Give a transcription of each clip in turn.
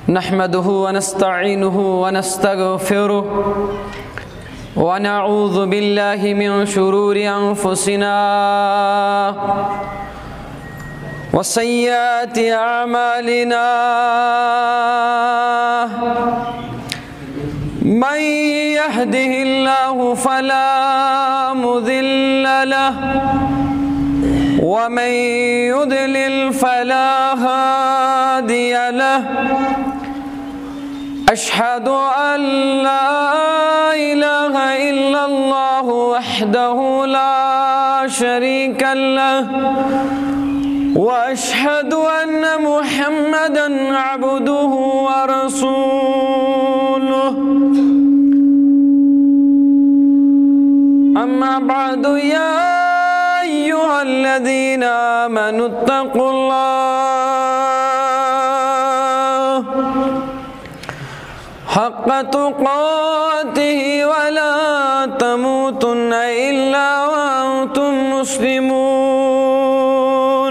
نحمده ونستعينه ونستغفره ونعوذ بالله من شرور أنفسنا وسيئات أعمالنا من يهده الله فلا مضل له ومن يضلل فلا هادي له أشهد أن لا إله إلا الله وحده لا شريك له وأشهد أن محمدًا عبده ورسوله أما بعد يا أيها الذين آمنوا اتقوا الله حق تقاته ولا تموتن إلا وأنتم مسلمون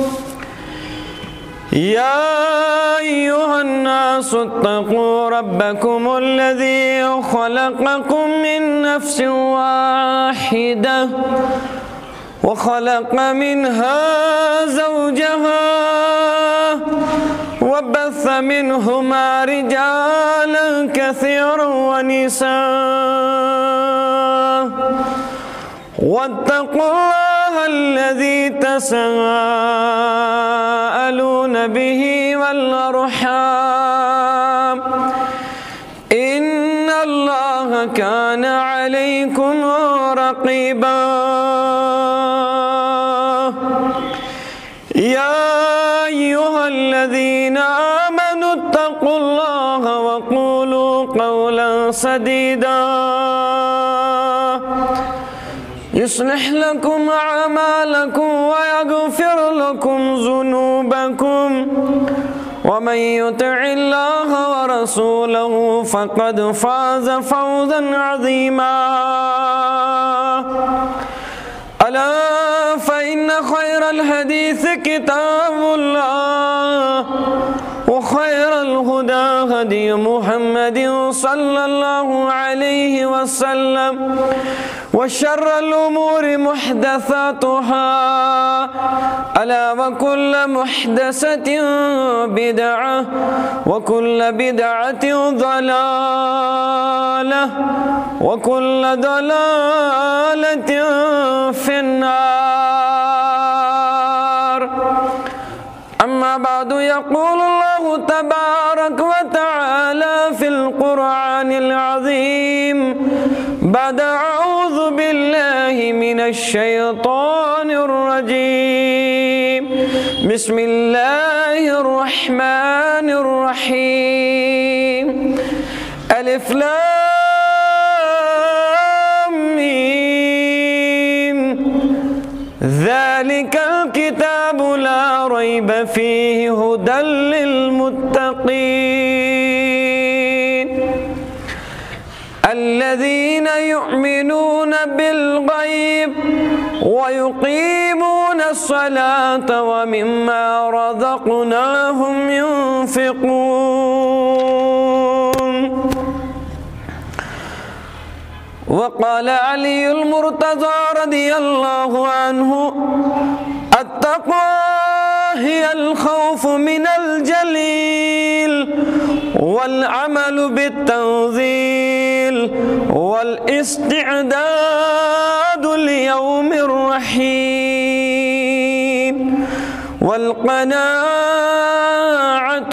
يا أيها الناس اتقوا ربكم الذي خلقكم من نفس واحدة وخلق منها زوجها وبث منهما رجالا كثيرا ونساء واتقوا الله الذي تساءلون به والأرحام إن الله كان عليكم رقيبا يا أيها الذين آمنوا اتقوا الله وقولوا قولا سديدا يصلح لكم أعمالكم ويغفر لكم ذنوبكم ومن يطع الله ورسوله فقد فاز فوزا عظيما ألا فإن خير الحديث كتاب الله وخير الهدى هدي محمد صلى الله عليه وسلم وشر الأمور محدثاتها ألا وكل محدثة بدعة وكل بدعة ضلالة وكل ضلالة في النار أما بعد يقول الله تبارك وتعالى في القرآن العظيم بعد أعوذ بالله من الشيطان الرجيم بسم الله الرحمن الرحيم ألف لام ميم ذلك الكتاب لا ريب فيه هدى للمتقين الذين يؤمنون بالغيب ويقيمون الصلاة ومما رزقناهم ينفقون وقال علي المرتضى رضي الله عنه التقوى هي الخوف من الجليل والعمل بالتنزيل والاستعداد ليوم الرحيم والقناعة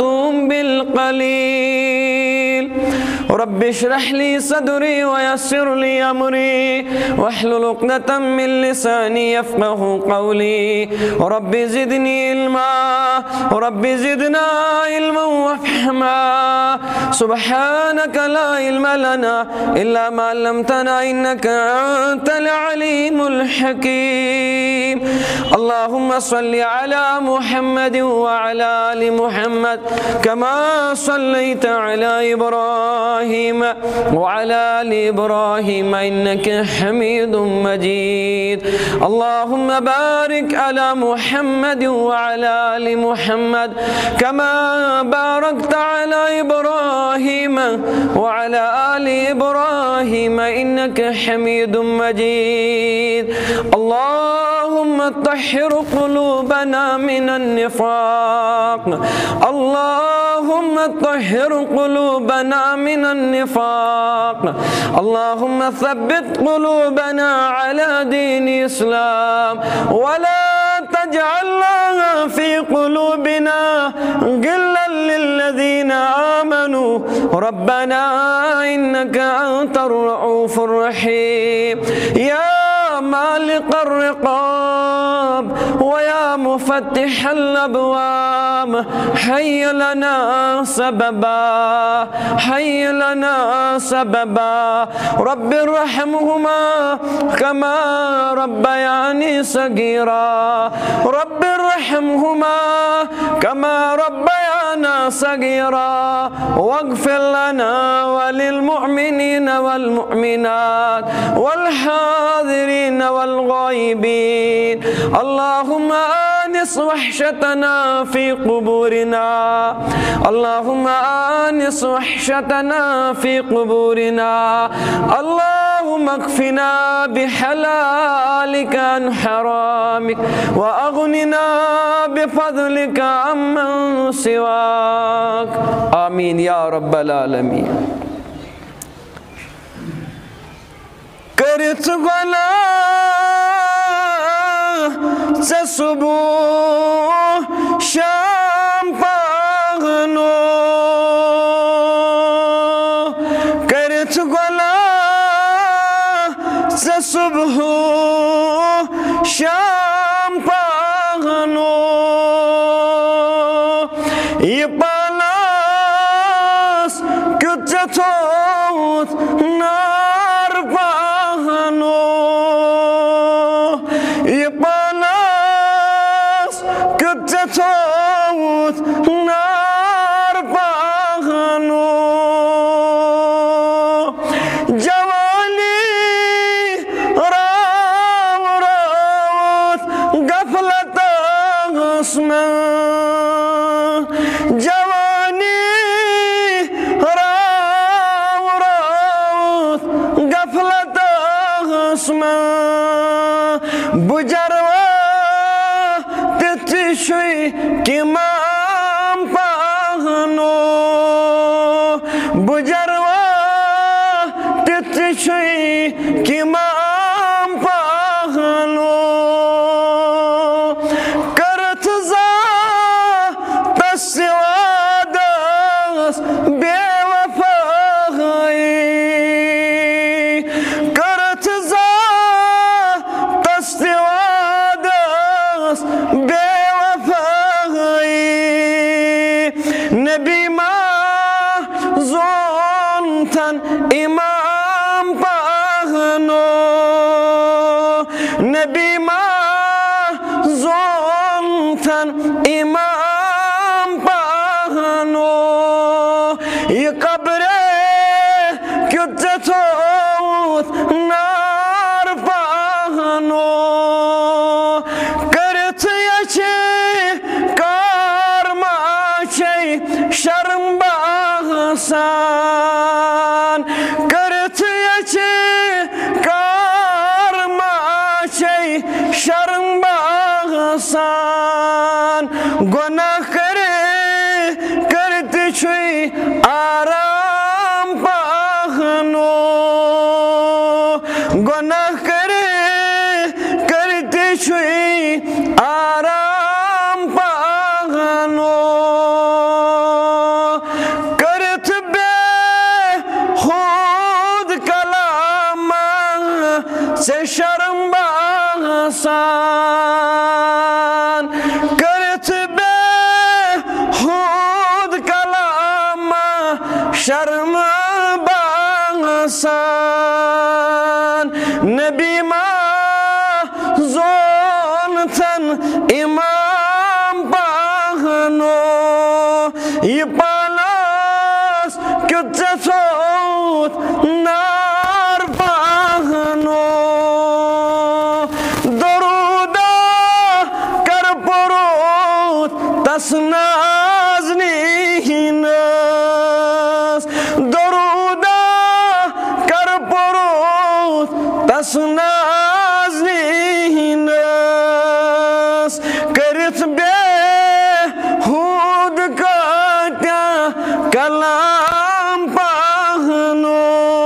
بالقليل رب اشرح لي صدري ويسر لي أمري واحلل عقدة من لساني يفقه قولي رب زدني علما رب زدنا علما وفهما سبحانك لا علم لنا إلا ما علمتنا إنك أنت العليم الحكيم. اللهم صل على محمد وعلى آل محمد كما صليت على إبراهيم وعلى آل إبراهيم إنك حميد مجيد. اللهم بارك على محمد وعلى آل محمد كما باركت على إبراهيم وعلى آل إبراهيم إنك حميد مجيد. اللهم طهر قلوبنا من النفاق. اللهم طهر قلوبنا من النفاق. اللهم ثبت قلوبنا على دين الإسلام ولا تجعلنا في قلوبنا غلا للذين آمنوا ربنا إنك أنت الرؤوف الرحيم. يا مالك الرقاب ويا مفتح الأبواب حي لنا سببا حي لنا سببا. رب ارحمهما كما ربياني صغيرا. رب ارحمهما كما ربيانا صغيرا واغفر لنا وللمؤمنين والمؤمنات والحاضرين والغائبين. اللهم آنس وحشتنا في قبورنا. اللهم آنس وحشتنا في قبورنا. اللهم اكفنا بحلالك عن حرامك وأغننا بفضلك عمن سواك. آمين يا رب العالمين. کرت گناہ سے صبح شام پاغنو. کرت گناہ سے صبح شام پاغنو. یہ پالاس کچھ تھوت نار پاغنو. یہ پالاس کچھ تھوت نار پاغنو. جوانی راو راوت غفلت غسمن. جوانی راو راوت غفلت غسمن. بجروا تتشوي كمام پاغنو. بجروا تتشوي كمام پاغنو. کرت زا تسوادس بے وفائی. کرت زا تسوادس بے وفائی. نبی ما زونتن امام پاغنو. نبی ما زونتن امام پاغنو. یہ قبر کچھ تھوت نار پاغنو. کرت یچے کار ماچے شرم باغسان. کرت یچے کار ماچے شرم باغسان. گناہ کرے کرت چھوئی آرام پاغنو. گناہ کرے کرت چھوئی آرام پاغنو. کرت بے خود کلام سے شرم باغسان. کرت بے خود کلام شرم باسان نبی ما زون تھن امام پاہنو یہ پالاس کیت ژھوت نار پاہنو درودہ کر پروت تس نازنینس درودہ کر پروت تس نازنینس کرت بے ہود کاتیا کلام پاہنو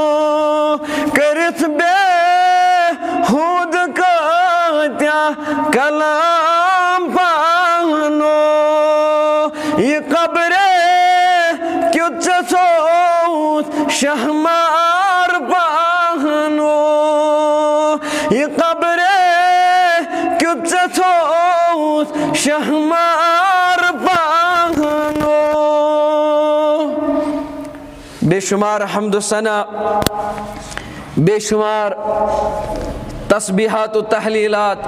کرت بے ہود کاتیا کلام پاہنو یہ قبر کیت ژھوت شہمار پاہنو یہ قبر کیت ژھوت شہمار پاہنو بے شمار حمد و ثنا بے شمار تسبیحات و تحلیلات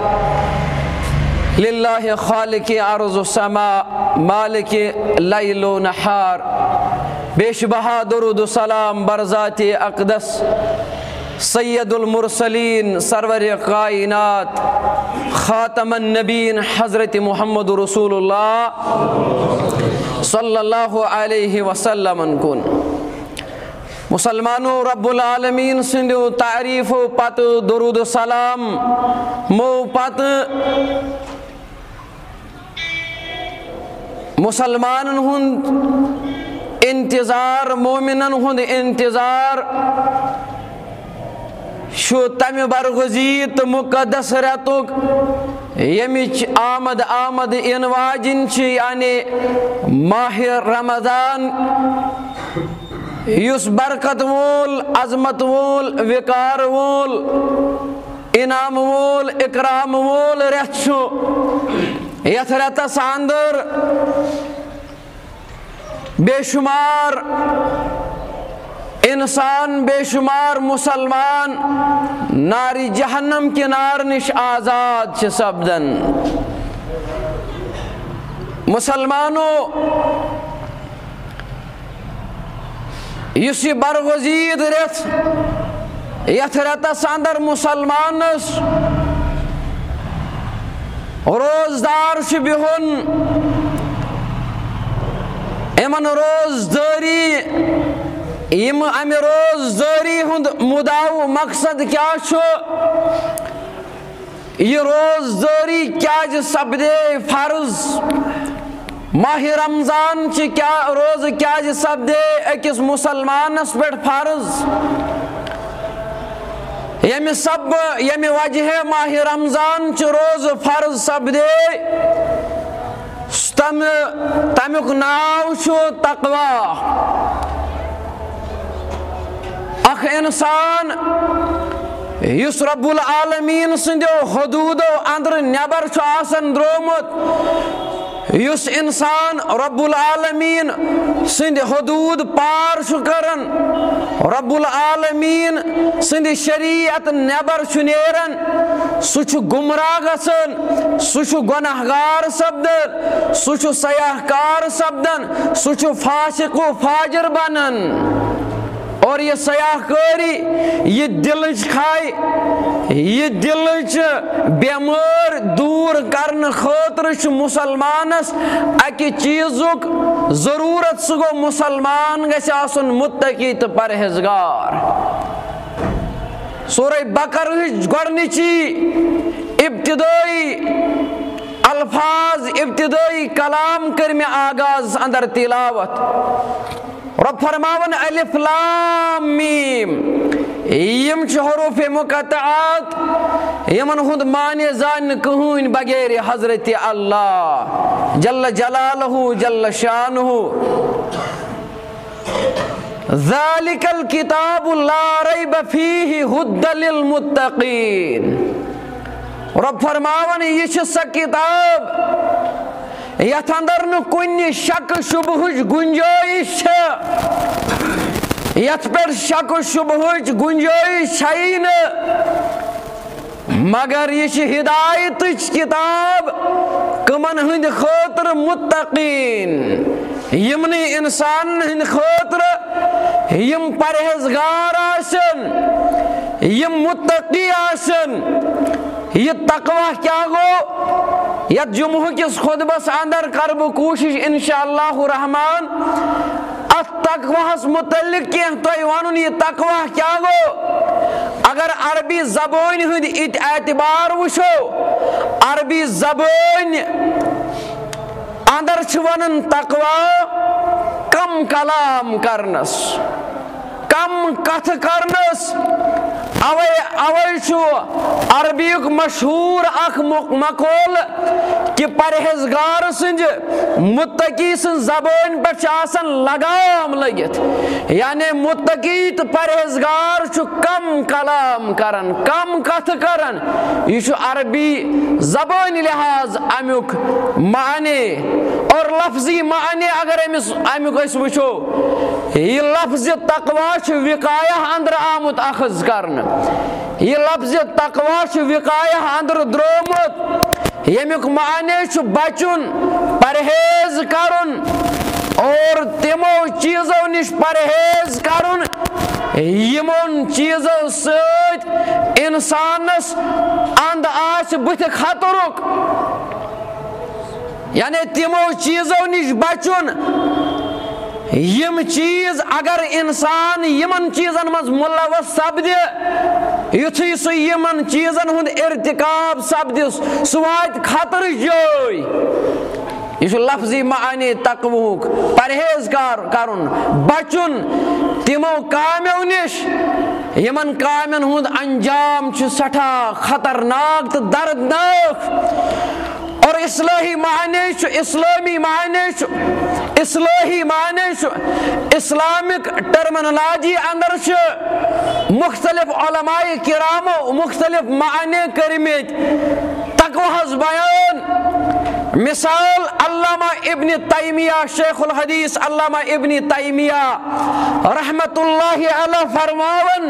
للہ خالق ارض و سما مالک لیل و نہار بیش بہا درود و سلام برذات اقدس سید المرسلین سرور کائنات خاتم النبین حضرت محمد رسول اللہ صلی اللہ علیہ وسلم کن مسلمانو رب العالمین سندو تعریف پت درود و سلام مو پت مسلمانن ہند انتظار مومنن ہند انتظار شو تمہ برگزید مقدس رتک یمچ آمد ان واجن یعنی ماہ رمضان یس برکت وول عظمت وول وقار وول انعام وول اکرام وول رت یتھ رتس اندر بے شمار انسان بے شمار مسلمان ناری جہنم کے نار نش آزاد سپدن مسلمانو اس برگزید رت یتھ رتس اندر مسلمانس روزدار بہن امن روزداری امہ روزداری ہند مدعو مقصد کیا یہ روزداری کیا سپدے فرض ماہ رمضان کیا روز کیا سپدے اکس مسلمانس پہ فرض یمہ وجہ ماہ رمضان روز فرض سپدے تمیک ناو تقوی اخ انسان یس رب العالمین سندو حدودو اندر نبر آسن درومت یس انسان رب العالمین سند حدود پار کرن رب العالمین سند شریعت نبر نیرن سہ گمراہ گژھان سہ گناہگار سپدان سہ سیاہ کار سپدان سہ فاسق و فاجر بنان اور یہ سیاہ کاری یہ دلچ کھائے یہ دلچ بیمار دور کرنے خاطر مسلمانس اکی چیزک ضرورت سہ گو مسلمان گژھِ آسن متقی تو پرہیزگار سورہ بقرہ گۄڈنِچی ابتدائی الفاظ ابتدائی کلام کر میں آغاز اندر تلاوت رب فرماون الف لام میم یم حروف مقطعات یمن ہند معنی زان کہین بغیر حضرت اللہ جل جلالہ جل شانہ ذالک الکتاب لا ریب فیہ ھدی للمتقین رب فرماون یہ سا کتاب یتھ اندر نہ کن شک شبہچ گنجائش یتھ پہ شک و شبہچ گنجائش چھئی مگر یہ ہدایت کتاب کمن ہند خاطر متقین یمنی انسان ہند خاطر یم پرہیزگار آسن یم متقی آسن یہ تقوی کیا گو یت جمعہ کس خطبس اندر کر بہ کوشش انشاءاللہ الرحمن ات تقویس متعلق کی تو ون یہ تقوی کیا گو اگر عربی زبان ہند اعتبار وچھو عربی زبان اندر ون تقوی کم کلام کرنس کم کتھ کرنس اوے عربی مشہور اخ مقول کہ پرہیزگار سنج متقی سن زبان پہ لگام لگت یعنی متقی تو پرہیزگار کم کلام کرن کم کتھ کرن یہ عربی زبان لحاظ امیک معنی اور لفظی معنی اگر امیک وچھو یہ لفظ تقوی وقایہ اندر آمت اخذ کرن یہ لفظ تقوی وقایہ اندر درومت یمیک معنی بچن پرہیز کرن اور تمو چیزوں نش پرہیز کرن یمن چیزوں سۭتۍ انسانس اند آس بُتھِ خطرک یعنی تمو چیزوں نش بچن یم چیز اگر انسان یمن چیزن مز ملوث سپدِ یُتھُے سُہ یمن چیزن ہُنٛد ارتکاب سپدِ سُہ واتہِ خطرٕ جٲے یہ لفظی معنی تقویُک پرہیزگار کرن بچن تمو کامیو نش یمن کامین ہُنٛد انجام چھ سٹھاہ خطرناک تو دردناک اور اصلاحی معنی اسلامی معنی اصلاحی معنی اسلامک ٹرمنالوجی اندر مختلف علماء کرامو مختلف معنی کرمت تقویٰ بیان مثال علامہ ابن تیمیہ شیخ الحدیث علامہ ابن تیمیہ رحمت اللہ علیہ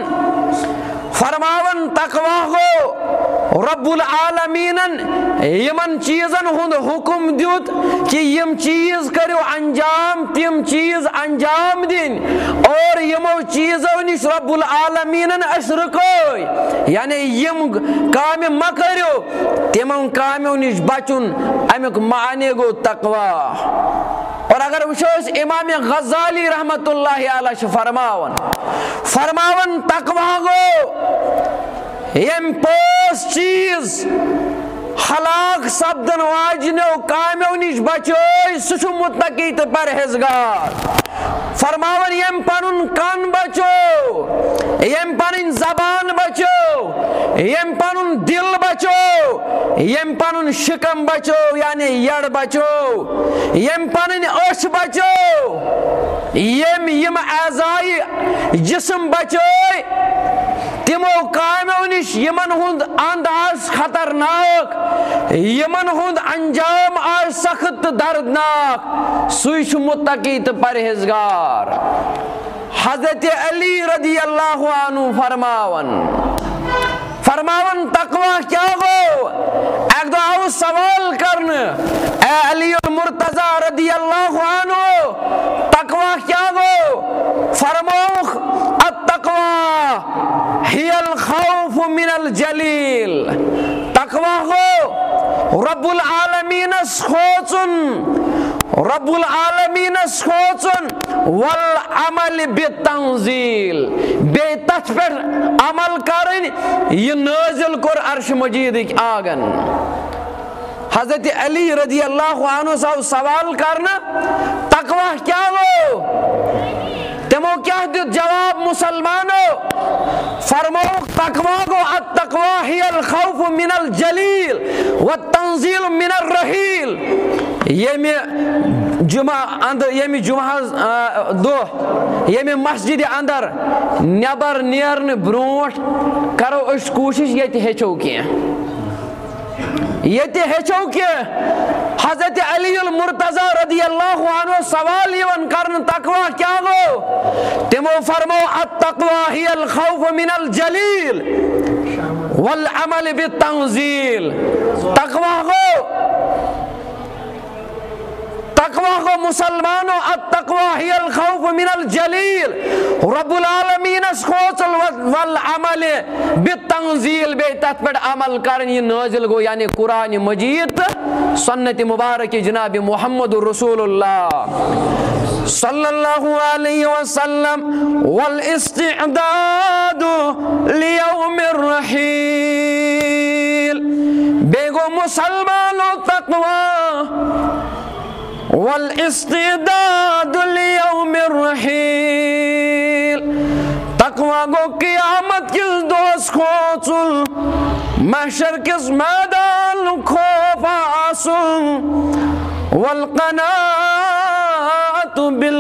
فرماون تقویٰ گو رب العالمین یمن چیزن ہند حکم دیت کہ یم چیز کرو انجام تم چیز انجام دن اور یمو چیزو نش رب العالمین اس رکو یعنی یم کام مکرو تمن کامو نش بچن امیک معنی گو تقوی اور اگر وچھوس امام غزالی رحمت اللہ علیہ فرماون تقویٰ گو یم پوس چیز ہلاک سپدن واجنو کامیو نش بچوئی سہ متقی تو پرہیزگار فرماون یم پنن کان بچو یم پنن زبان بچو یم پنن دل بچو یم پنن شکم بچو یعنی یڑ بچو یم پنن اچھ بچو یم اعضائی جسم بچوئی تمو کامیو نش یمن ہند انداز خطرناک یمن ہند انجام آج سخت دردناک سوئی متقی تو پرہیزگار حضرت علی رضی اللہ عنہ فرماون تقویٰ کیا گو ایک دو آؤ سوال کرن اے علی المرتضی رضی اللہ عنہ تقویٰ کیا گو فرموخ التقویٰ ہی الخوف من الجلیل تقویٰ گو رب العالمین کھوچن والعمل بالتنزیل بے تتھ پر عمل کرن یہ نازل کر عرش مجید آگن حضرت علی رضی اللہ عنہ سے سوال کرنا تقویٰ کیا ہو تمو کیا دیت جواب مسلمانو فرمو تقویٰ کو التقویٰ ہی الخوف من الجلیل والتنزیل من الرحیل یمی جمعہ دو یمی مسجد اندر نیبر نیرن بروٹ کرو اس کوشش یہ ہیچو کیا حضرت علی المرتضی رضی اللہ عنہ سوال یون کرن تقویٰ کیا گو تمو فرمو التقوى هي الخوف من الجلیل والعمل بالتنزیل. تقوی گو مسلمانو التقوى هي الخوف من الجلیل رب العالمین اس خوصل والعمل بالتنزیل بے تت پر عمل کرن یہ نازل گو یعنی قرآن مجید سنت مبارک جناب محمد رسول اللہ صلی اللہ علیہ وسلم والاستعداد لیوم الرحیل. بیگو مسلمانو تقوی والاستعداد لیوم الرحیل. تقوی گو قیامت کس دوست کھوچل محشر کس میدان خوف آسن والقناعت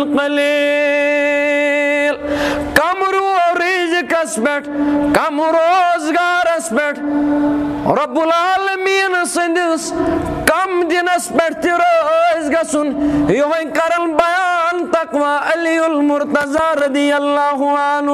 بالقلیل. کم رو رزق اس پیٹھ کم روزگار اس پیٹھ رب العالمین سندس کم دنس پیٹھ روز گسن یہ کرن بیان تقوی علی المرتضی رضی اللہ عنہ.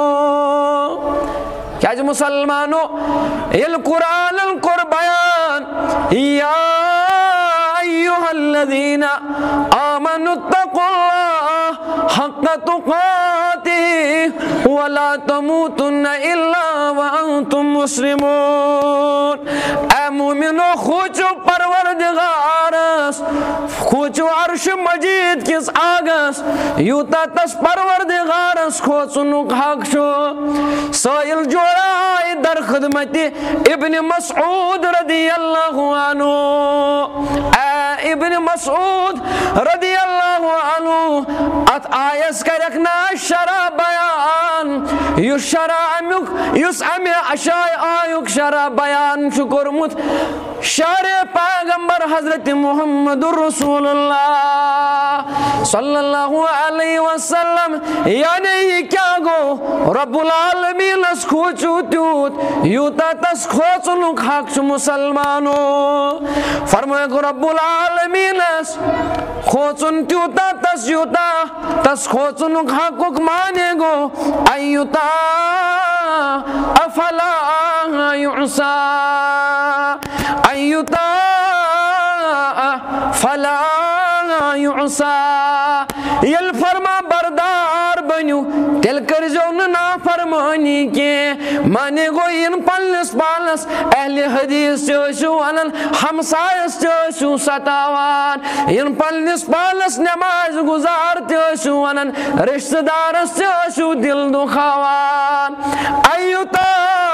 کیا جو مسلمانو القرآن القر بیان یا ایوہ الذین آمنوا اتقوا اللہ حق تقاتہ ولا تموتن الا وانتم مسلمون. اے مومنو خوچو پروردگارس خوچو عرش مجید کس آگس یوتا تس پروردگارس خوچنک حق شو. سائل جوڑائی در خدمت ابن مسعود رضی اللہ عنہ. اے ابن مسعود رضی اللہ عنہ ات آیس کرکنا شرع بیان یس شرع امیک یس امی اشای آیوک شرع بیان شکرمت شرع پیغمبر حضرت محمد رسول اللہ صلی اللہ علیہ وسلم. یعنی یہ کیا گو رب العالمین اس کھوچو تیوت یوتا تس کھوچنک حق چو مسلمانو. فرمائے گو رب العالمین اس کھوچن تیوتا تس یوتا تس کھوچنک حقک مانے گو ایوتا افلا یعصا ایوتا فلا یعصا. یل فرما بردار بنیو تیل کرزو نا فرمانی کے مانے گو ان پلس پالس اہل حدیث چوشو انن ہمسائس چوشو ستاوان ان پلس پالس نماز گزار چوشو انن رشتہ دارس چوشو دل دخوان ایوتا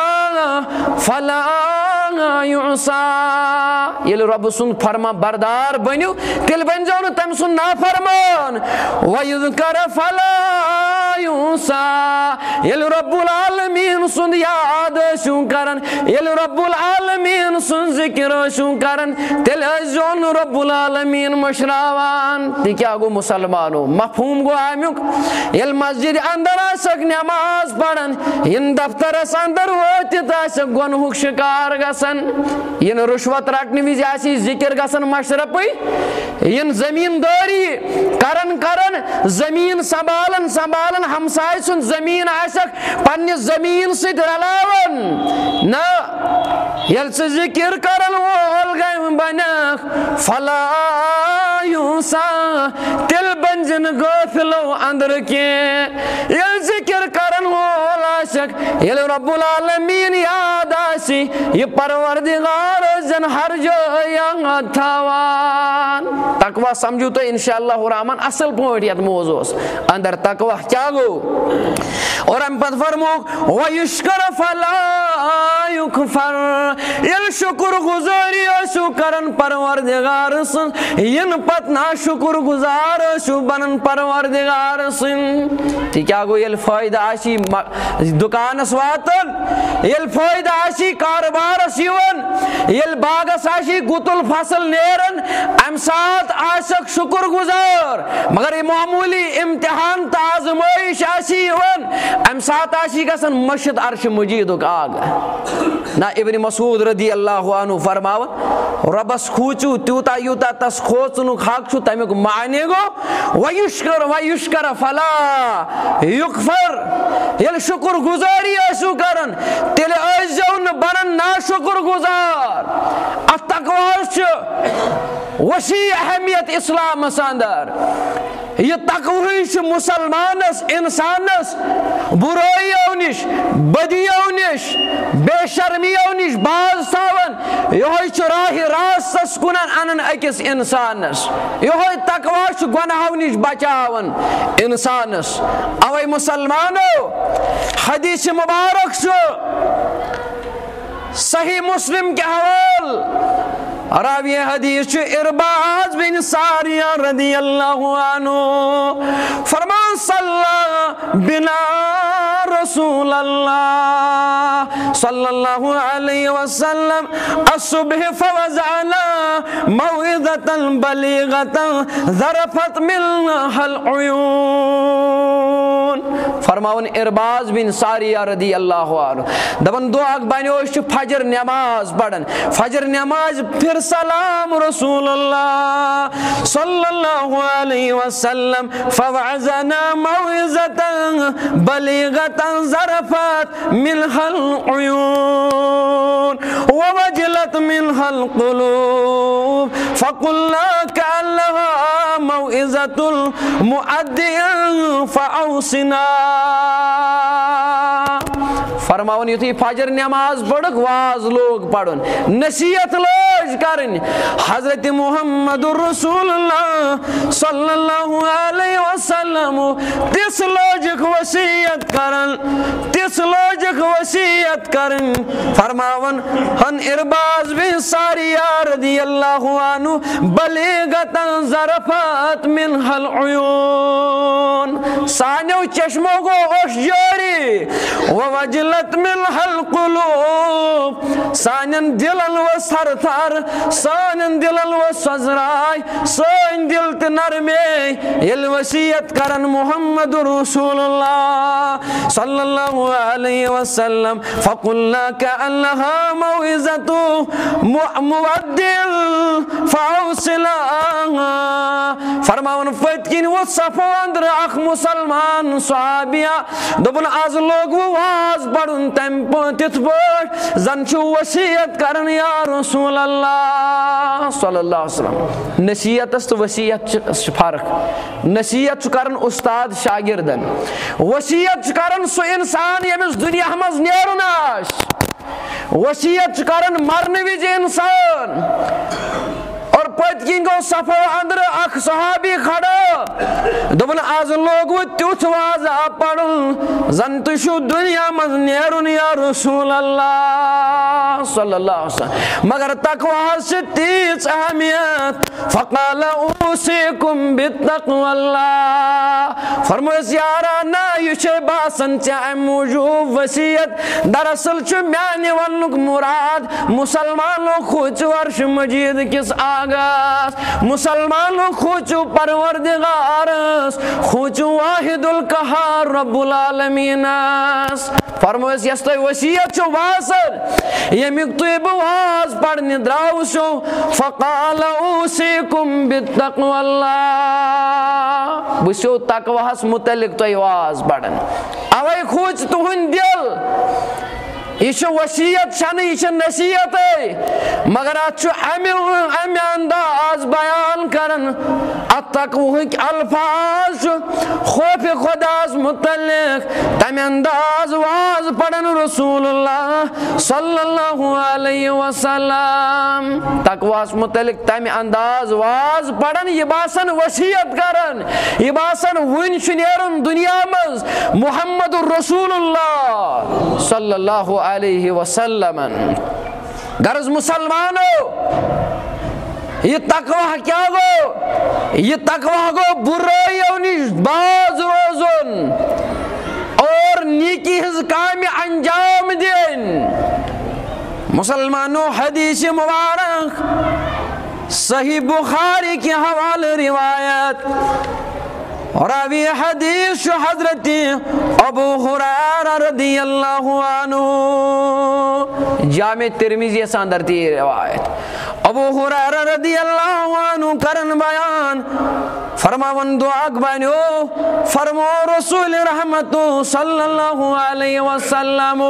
فلا یعصا. یل رب سن فرما بردار بنیو تیل بن جاؤ تم سن نافرمان وَيُذْكَرَ فَلَا يُنسَى. یل رب العالمین سن یاد شو کرن یل رب العالمین سن ذکر شو کرن تیل ازون رب العالمین مشراوان. تی کیا گو مسلمانو مفہوم گو آمیوک یل مسجد اندر آسک نماز پڑھن ان دفتر اس اندر ہوتی تاسک گنہوک شکار گسن ان رشوت رٹنی ویزی آسی ذکر گسن مشرپی ان زمین داری کرن زمین سنبالن ہمسائے سن زمین آسک پنی زمین سے رلاون نا یل سے ذکر کرن وول گئے بناک فلا یوسا تل بنجن غافلو اندر کے یل ذکر کرن وول آسک یل رب العالمین یاد آسی یہ پروردگار زن ہر جو یہاں تھاوان. تقوی سمجھو تو انشاءاللہ الرحمن اصل پوائنٹ یاد موضوع اندر تقوی کیا گو اور ہم پت فرموک وَيُشْكَرَ فَلَا يُكْفَرْ. یل شکر گزاری شو کرن پروردگار سن ین پت نا شکر گزار شو بنن پروردگار سن. تی کیا گو یل فائدہ آشی دکان سواتن یل فائدہ آشی کاروبار سیون یل باغ آشی گتل فصل نیرن ام ساتھ آشک شکر گزار مگر معمولی امتحان تازمائش آشی ون ام کم سات آشی گژھان مشد عرش مجیدک آگ نا ابن مسعود رضی اللہ عنہ فرماون ربس کھوچو تیوتا یوتا تس کھوچنک حق چھو تمیک معنی گو ویشکر فلا یکفر یل شکر گزاری ایسو کرن تیل ایزون بنن نا شکر گزار التقوی وسیع اہمیت اسلام اندر یہ تقوی مسلمانس انسانس برائیوں نش بدیوں نش بے شرمیوں نش باز تھاون یہ راہ راستس کنن انن اکس انسانس یہ تقوی گناہوں نش بچاون انسانس اوے مسلمانو حدیث مبارک صحیح مسلم کے حوال راوی حدیث ارباز بن ساریہ رضی اللہ عنہ فرمان صلی بنا رسول اللہ صلی اللہ علیہ وسلم الصبح فوزعنا موعظة بلیغة ذرفت منها العیون فرماون ارباز بن ساریہ رضی اللہ عنہ دبن دو اک بانیوش فجر نماز پڑھن فجر نماز پھر سلام رسول اللہ صلی اللہ علیہ وسلم فوعظنا موعظة بلیغة ذرفت منها العیون ووجلت منها القلوب فقلنا كأنها موعظة المؤذن فأوصنا فرماون یتھی فجر نماز پڑھک واز لوگ پڑھن نصیحت لوگ کرن حضرت محمد رسول اللہ صلی اللہ علیہ وسلم تس لوجک وصیت کرن فرماون ہن ارباز بن ساریہ رضی اللہ عنہ بلیغة ذرفت منها العیون سانیو چشموں کو اوش جاری ووجلت منها القلوب سانن دلن و سر تھر سانن دلن و سزرائی سان دل تنرمی یل وصیت کرن محمد رسول اللہ صلی اللہ علیہ وسلم فقلنا كأنها موعظة مودع فأوصلا فرماون فتکین و صفو اندر اخ مسلمان صحابیہ دبن از لوگ واز پڑھن تم تت پاٹ زن چھو وصیت کرن یا رسول اللہ صلی اللہ علیہ وسلم نصیحت است وصیت فرق نصیحت کرن استاد شاگردن وصیت کرن سو انسان یمس دنیا مز نیرن آس وصیت کرن مرن وز انسان اور پتکین گو صفو اندر اخ صحابی کھڑا دبن آز لوگ تیوت واز پڑھن زن تشو دنیا مز نیرن یا رسول اللہ صلی اللہ علیہ وسلم مگر تقوی سے تیز اہمیت فقال اوصیکم بالتقوی اللہ فرمویس یارا نا یوچے باسن چاہے موجود وصیت دراصل چو میانی ونک مراد مسلمانوں خوچ ورش مجید کس آغاز مسلمانوں خوچو پروردگارس خوچو واحد القہار رب العالمین فرمویس یستوی وصیت چو واسر یمیک توی بواز پڑھنی دراو شو فقال اوصیکم بالتقوی اللہ بسیو تقوی ہس متعلق توی واز پڑھن اوی خوچ تہن دل یہ وصیت چھنہ یہ نصیحت ہے مگر ات امہ انداز بیان کرن التقویک الفاظ خوف خداس متعلق تم انداز واز پڑھن رسول اللہ صلی اللہ علیہ وسلم تقواس متعلق تم انداز واز پڑھن یہ باسن وصیت کرن یہ باسن ون نیرن دنیا مز محمد رسول اللہ صلی اللہ علیہ وسلم غرض مسلمانو یہ تقوی کیا گو یہ تقوی گو برائیوں نش باز روزن اور نیکی ہز کام انجام دین مسلمانوں حدیث مبارک صحیح بخاری کی حوالہ روایت راوی حدیث حضرت ابو ہریرہ رضی اللہ عنہ، جامع ترمذی اندر تھی روایت. ابو ہریرہ رضی اللہ عنہ کرن بیان فرماون دعا بنو فرمو رسول رحمت صلی اللہ علیہ وسلم.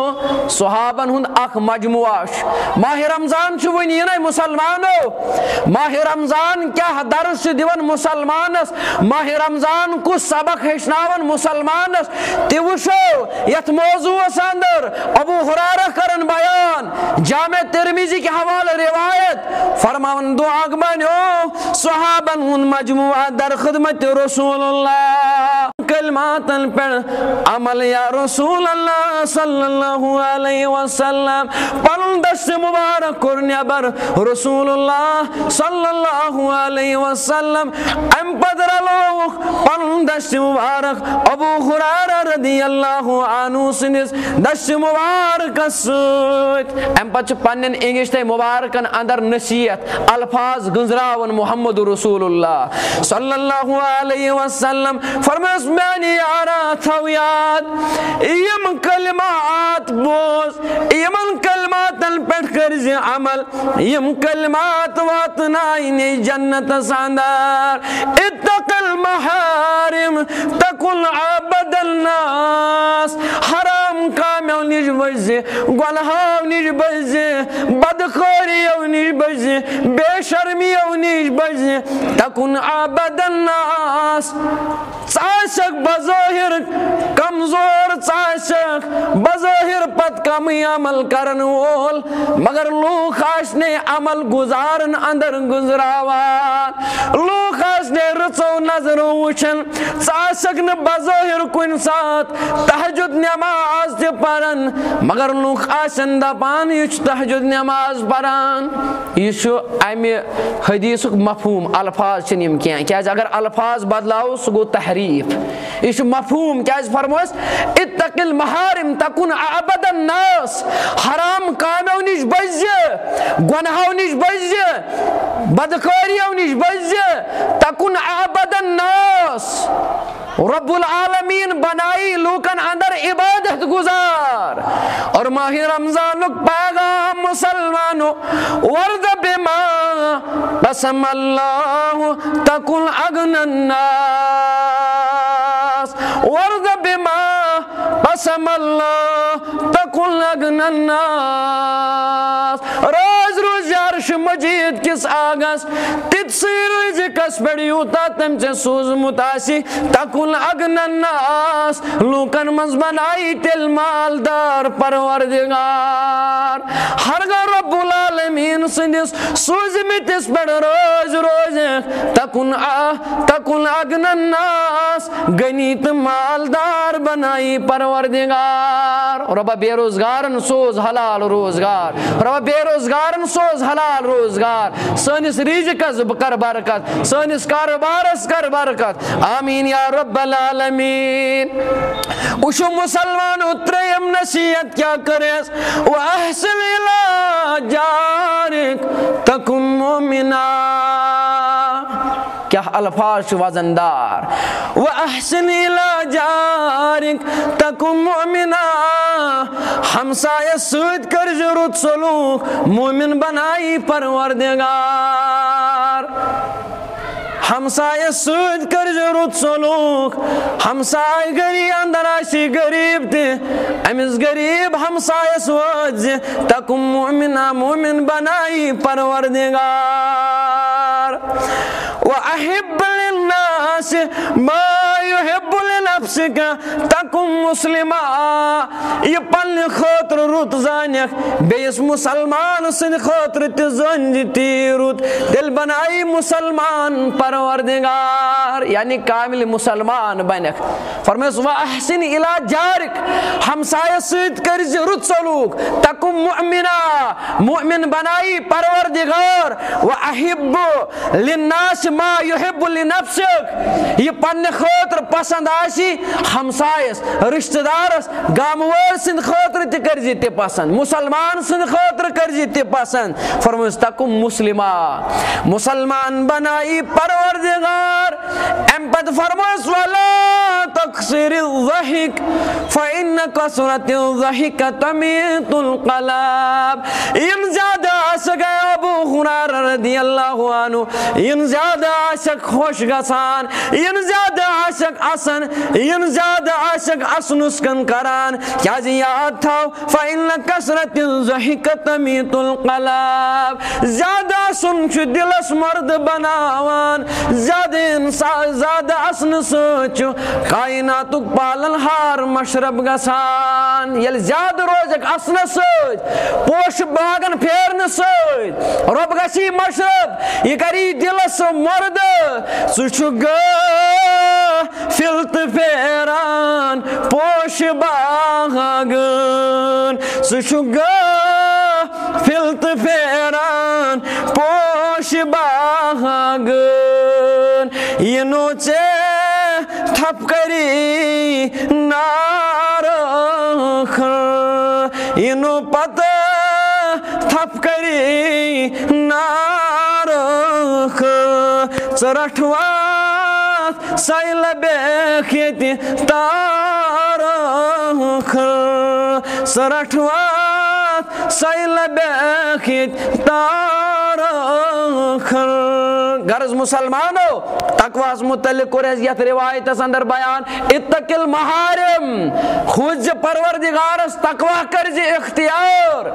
صحابن ہند اخ مجموعہ ماہ رمضان چھ ونی نا مسلمانو، ماہ رمضان کیا درس دیون مسلمانس، ماہ رمضان کو سبق ہیچناون مسلمانس. تی وشو یت موضوع اندر ابو ہریرہ کرن بیان جامع ترمذی کے حوالہ روایت فرماون دعا بنو صحابن ہند مجموعہ در خدمت رسول اللہ کلماتن پر عمل یا رسول اللہ صلی اللہ علیہ وسلم. پن دست مبارک کرنے بر رسول اللہ صلی اللہ علیہ وسلم ام پدر لوگ پن دست مبارک ابو ہریرہ رضی اللہ عنہ سنس دست مبارک سوت ام پچ پنن انگلش تے مبارکن اندر نصیحت الفاظ گزراون محمد رسول اللہ صلی اللہ علیہ وسلم. فرماس میں یارا تھو یاد یم کلمات بوز یمن کلماتن پٹھ کرز عمل یم کلمات واتنائنی جنت ساندار. اتق المحارم تکن عبد الناس، حرام کامیو نش بچ گناہو نش بچ بدخوریو نش بچ بے شرمیو نش بچ تکن عبد الناس. ژاشک بظاہر کمزور، ژاشک بظاہر پت کمی عمل کرن وول مگر لوگ آشنے عمل گزارن اندر گزراوان، لوگ آشنے رچو نظر وچن. ژاشک نہ بظاہر کن سات تہجد نماز تہ پرن مگر لوگ آشن دپان یہ تہجد نماز پران. یہ امہ حدیثک مفہوم الفاظ چھ یم کینٛہہ کیاز اگر الفاظ بدلاو سہ گو تحریف. یہ مفہوم کیاز فرموس اتق المحارم تکن عبد الناس، حرام کامیو نش بچ گناہو نش بچ بدکاریو نش بچ تکن عبد الناس. رب العالمین بنائی لوکن اندر عبادت گزار. اور ماہ رمضان پیغام مسلمانوں ورد بما قسم اللہ تکن اغنى الناس، ورد بما قسم اللہ تکن اغنى الناس. روز روز عرش مجید کس آگس تت سی روز کس پڑ یوتا تم چھ سوزمت آسی تکن اغنى الناس. لوکن منز بنائی تل مالدار پروردگار. ہرگاہ رب العالمین سندس سوزمتس پڑ روز روز تکن اغنى الناس، غنیت مالدار بنائی پروردگار. رب بے روزگارن سوز حلال روزگار، رب بے روزگارن سوز حلال روزگار. سانس رزقس کر برکت، سانس کاروبارس کر برکت. آمین یا رب العالمین. وشو مسلمان تریم نصیحت کیا کریس وَأَحْسِنْ إِلَىٰ جَارِكَ تَكُنْ مُؤْمِنًا. کیا الفاظ وزندار. وَأَحْسِنْ إِلَىٰ جَارِكَ تَكُنْ مُؤْمِنًا. ہمسایہ سۭتۍ کٔرزِ رُت سلوک، مومن بنائی پروردگار. ہمسایہ سۭتۍ کٔرزِ رُت سلوک، ہمسایہ گری اندر آسی غریب تہ امس غریب ہمسایس وٲتۍ زِ تَکُن مُؤْمِنًا، مومن بنائی پروردگار. وَأَحِبَّ لِلنَّاسِ مَا يُحِبُّ لِنَفْسِكَ تَكُن مُسْلِمًا. یہ پنہ خاطر رُت زانیک بیس مسلمان سند خاطر تہ زانہِ تی رُت، دل بنائی مسلمان پروردگار یعنی کامل مسلمان بنک. فرمائس وَأَحْسِنْ إِلَىٰ جَارِكَ، ہمسایہ سۭتۍ کٔرزِ رُت سلوک. تَکُن مُؤْمِنًا، مؤمن بنائی پروردگار. وَأَحِبُّ لِلنَّاسِ مَا يُحِبُّ لِنَفْسِكَ، یہ پنہ خاطر پسند آسی ہمسایس رشتہ دارس گام وٲلۍ سٕنٛدِ خٲطرٕ تہِ کٔرۍ زِ تہِ پسنٛد مُسلمان سٕنٛدِ خٲطرٕ کٔرۍ زِ تہِ پسنٛد فرمٲیُس تکُم مُسلما مُسلمان بنایی پروردگار اَمہِ پتہٕ فرمٲیُس ولا تقصر الضحك فإن كثرة الضحك تميت القلب یم زیادہ آسک ابو ہریرہ رضی اللہ عنہ یم زیادہ آسک خوش گژھان یم زیادہ آسک اسن یم زیادہ آسک اسنس کن کران کیازِ یاد تھاو فإن كثرة الضحك تميت القلب زیادہ اسن چھُ دلس مرد بناوان زیادہ اسن سۭتۍ چھُ کائناتُک پالن ہار مشرب گژھان ییٚلہِ زیادٕ روزکھ اسنس سۭتۍ پوشہٕ باغن پھیرنہٕ سۭتۍ رۄب گژھی مشرب یہ کری دلس مرد سُہ چھُ غٲفِل تہٕ پھیران پوشہٕ باغن سُہ چھُ غٲفِل تہٕ پھیران پوشہٕ باغن یِنو ژےٚ تھپ کری نارخ یِنو پتہٕ تھپ کری نارخ ژٕ رٹھواتھ سیلبیکھ ییٚتہِ تارخ ژٕ رٹھواتھ سیلبیکھ ییٚتہِ تارخ غرض مسلمانو تقواہس متعلق کوٚر اَسہِ یتھ روایتس اندر بیان اتق المحارم کھوٗژ زِ پروردگارس تقوا کر زِ اختیار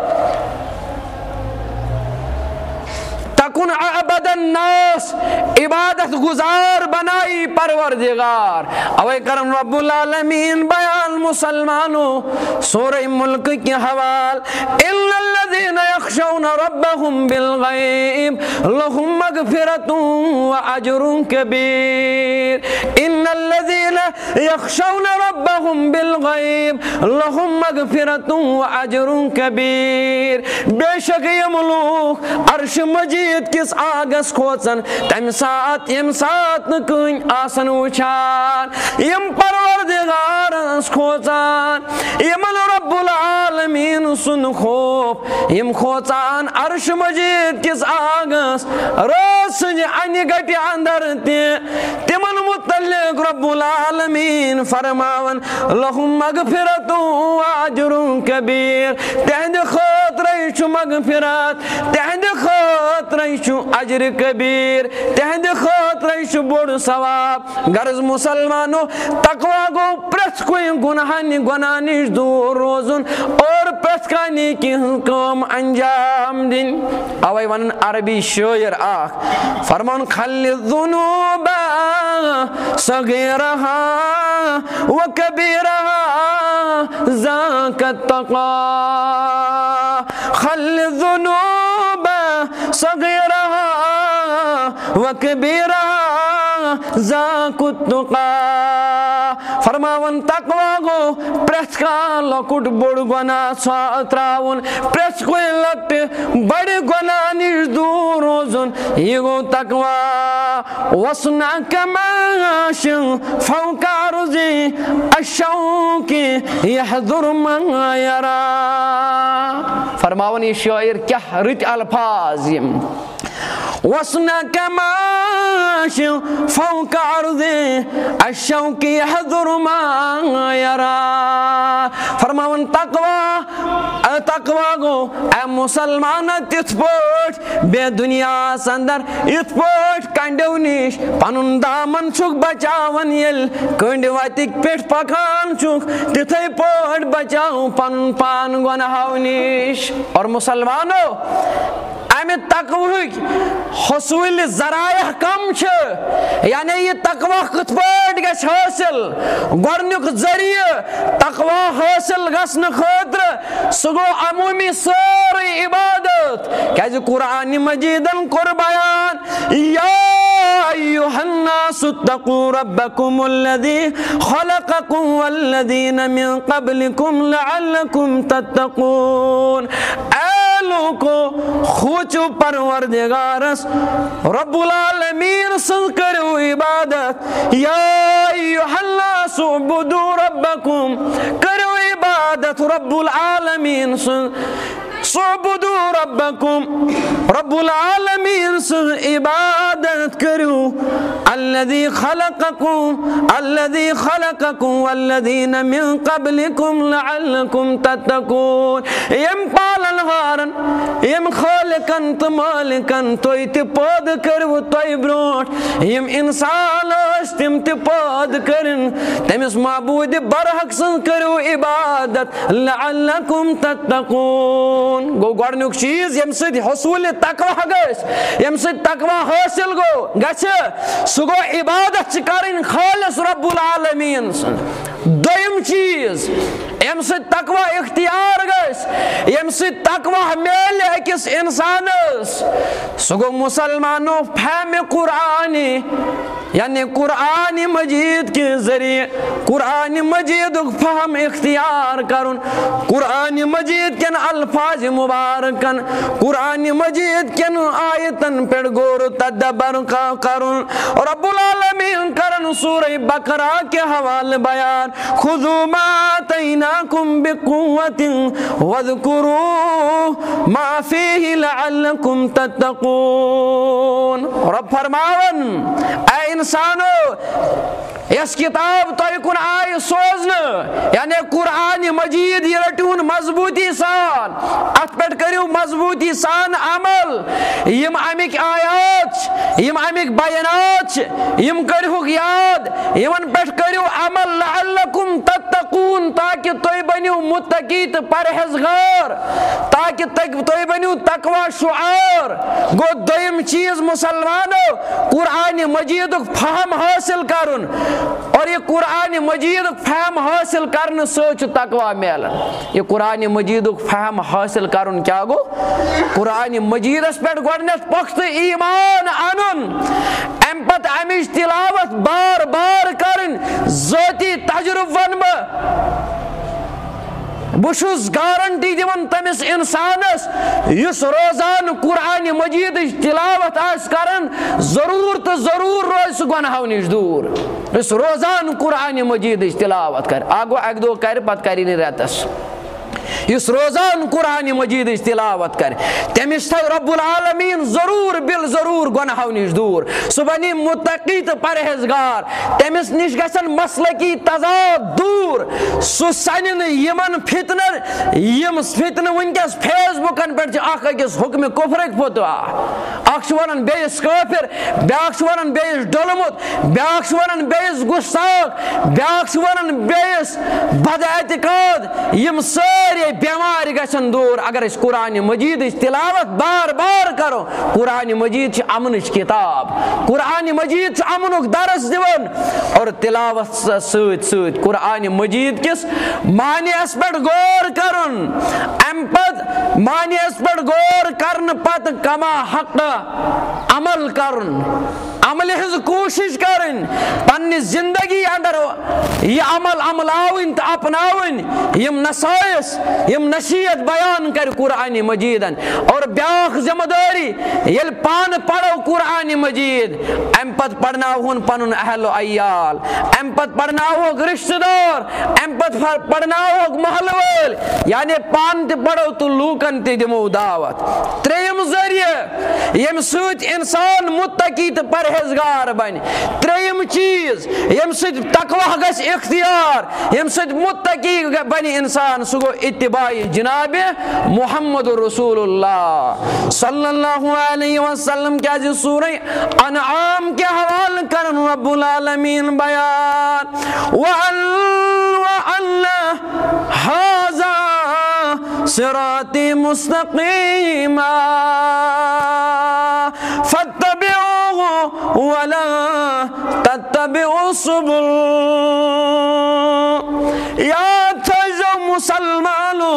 تکن اعبد الناس عبادت گزار بنائی پروردگار اوے کرم رب العالمین بیان مسلمانو سورہ ملک کی حوال الا الذین یخشون ربهم بالغیب لهم مغفرۃ واجر کبیر ان الذین یخشون ربهم بالغیب لهم مغفرۃ واجر کبیر بے شک یم لوگ عرش مجید کس آگس کھوژن تمہ سات یم سات نہ کٕنۍ آسن وٕچھان یم پروردگارس کھوژان یمن رب العالمین سُنٛد خوف یم کھوژان عرش مجید کس آگس رٲژ سٕنٛزِ انہِ گٹہِ اندر تہِ تمن متعلق رب العالمین فرماون لہم مغفرۃ واجر کبیر تہنٛدِ خٲطرٕ چھُ مغفرت تہنٛدِ خٲطرٕ چھُ اجر کبیر تہنٛدِ خٲطرٕ چھُ بوٚڑ ثواب غرض مسلمانو تقوا گوٚو پرٛٮ۪تھ کُنہِ گۄناہ نِش دوٗر روزُن اور پرٛٮ۪تھ کانٛہہ نیکی ہٕنٛز کٲم انجام دِنۍ اوے ونان عربی شٲعر اکھ فرمان خل الذنوب صغیرہا وکبیرہا ذاک التقوی خل الذنوب صغیرہا وکبیرہا ذاک التقوی فرماون تقوا گو پرٛٮ۪تھ کانٛہہ لۄکُٹ بوٚڑ گۄناہ تراوُن پرٛٮ۪تھ کُنہِ لۄکٹہِ بڑِ گۄناہ نِش دوٗر روزُن یہِ گوٚو تقوا وصنع کماشٍ فوق عرض الشوق يحضر من يرى فرماون یہ شاعر کیاہ رٕتۍ الفاظ یم وصنع کماشٍ فوق عرض الشوق يحضر من يرى فرماون تقوا گو اے مسلمان تِتھ پٲٹھۍ بے دُنیاہس اندر یِتھ پٲٹھۍ کنڈیو نِش پنُن دامن چھُکھ بچاوان ییٚلہِ کنڈِ وتِکۍ پٮ۪ٹھ پکان چھُکھ تِتھے پٲٹھۍ بچاو پنُن پان گۄنہو نِش اور مسلمانو امہِ تقوہٕکۍ حصوٗلہِ ذرایع کم چھِ یعنی یہ تقوا کِتھ پٲٹھۍ گژھِ حٲصِل گۄڈنیُک ذٔریعہٕ تقوا حٲصِل گژھنہٕ خٲطرٕ سُہ گوٚو عموٗمی سٲرٕے عبادت کیازِ قرآنِ مجیٖدن کوٚر بیان یا ایُّہا الناس اتقوا ربکم الذی خلقکم والذین من قبلکم لعلکم تتقون اے لوکو کھوژِو پروردگارس رب العالمین سٕنٛز کٔرِو عبادت یا ایُّہا الناس الناس اعبدوا ربکم کرو عبادت رب العالمین اعبدوا ربکم رب العالمین سن عبادت کرو الذي خلقكم والذین من قبلكم لعلكم تتقون یم پالن ہارن یم خالقن تو مالکن توی تی پود کرو توی برونٹ یم انسان اس تم تی پود کرن تمس معبود برحق سن کرو عبادت لعلكم تتقون گو گوڑنیک چیز یم سید حصول تقوی گس یم سید تقوی حاصل گو گچھ سو گو عبادت کرن خالص رب العالمین سن دویم چیز یم سید تقوی اختیار گس یم سید تقوی میل اکس انسانس سو گو مسلمانوں فہم قرآنی یعنی قرآن مجید کے ذریعے قرآن مجید فہم اختیار کرن قرآن مجید کن الفاظ مبارکن قرآن مجید کن آیتن پر غور تدبر کرن رب العالمین کرن سورہ بقرہ کے حوالے بیان خذوا ما آتیناکم بقوت واذکروا ما فیہ لعلکم تتقون رب فرماون اے انسانو اس کتاب تو کن آئی سوزن یعنی قرآن مجید یہ رٹون مضبوطی سان ات پیٹ کریو مضبوطی سان عمل یم امک آیات یم امک بیانات یم کریو یاد یمن پیٹ کریو عمل لعلکم تتقون تاکہ توی بنیو متقی تو پرہیزگار تاکہ توی بنیو تقوی شعار گو دویم چیز مسلمانو قرآن مجید فہم حاصل کرن اور یہ قرآن مجید فہم حاصل کرن سوچ تقوی میلن یہ قرآن مجید فہم حاصل کرن کیا گو قرآن مجید اس پیٹ گوڑنیت پخت ایمان انن ام پت امیش تلاوت بار بار کرن ذاتی تجربن بشوز گارنٹی دیون تمس انسانس یس روزان قرآن مجید تلاوت آس کرن ضرور تو ضرور روز گناہو نش دور اس روزان قرآن مجید تلاوت کر آگو ایک دو کر پت کری نہیں رہتس اس روزان قرآن مجید تلاوت کر تمس تھا رب العالمین ضرور بال ضرور گناہو نش دور سبنی متقی تو پرہیزگار تمس نش گژھن مسلکی تضاد دور سو سنن یمن فتنر یم فتن ونکس فیس بکن پہ اخ اکس حکم کفرک فتوا اخ ونان بیس کافر بیاکھ ونان بیس ڈولمت بیاکھ ونان بیس گستاخ بیاکھ ونان بیس بد اعتقاد یم سارے بیمار گژھن دور اگر اس قرآن مجید تلاوت بار بار کرو قرآن مجید امنچ کتاب قرآن مجید امنک درس دیون اور تلاوت سۭتۍ سۭتۍ قرآن مجید کس معنی اس پہ غور کرن ام پت معنی اس پہ غور کرن پت کما حق عمل کرن عمل ہز کوشش کرن پنہ زندگی اندر یہ عمل عملاون تو اپناون یم نصائص یم نصیحت بیان کر قرآن مجیدن اور بیاکھ ذمہ داری یل پان پڑھو قرآن مجید ام پت پڑھناون پنن اہل و عیال ام پت پڑھناوک رشتہ دار ام پت پڑھناوک محل وول یعنی پان تہ پڑھو تو لوکن تہ دمو دعوت تریم ذریعہ یم سۭتۍ انسان متقی تو پرہیزگار بن تریم چیز یم سۭتۍ تقوی گژھِ اختیار یم سۭتۍ متقی بن انسان سہ گو اتباع جناب محمد رسول اللہ صلی اللہ علیہ وسلم کیا جی سورہ انعام کے حوالہ کرن رب العالمین بیان وَأَنَّ هَذَا صِرَاطِي مُسْتَقِيمًا فَاتَّبِعُوهُ وَلَا تَتَّبِعُوا السُّبُلَ یاد تھا مسلمانوں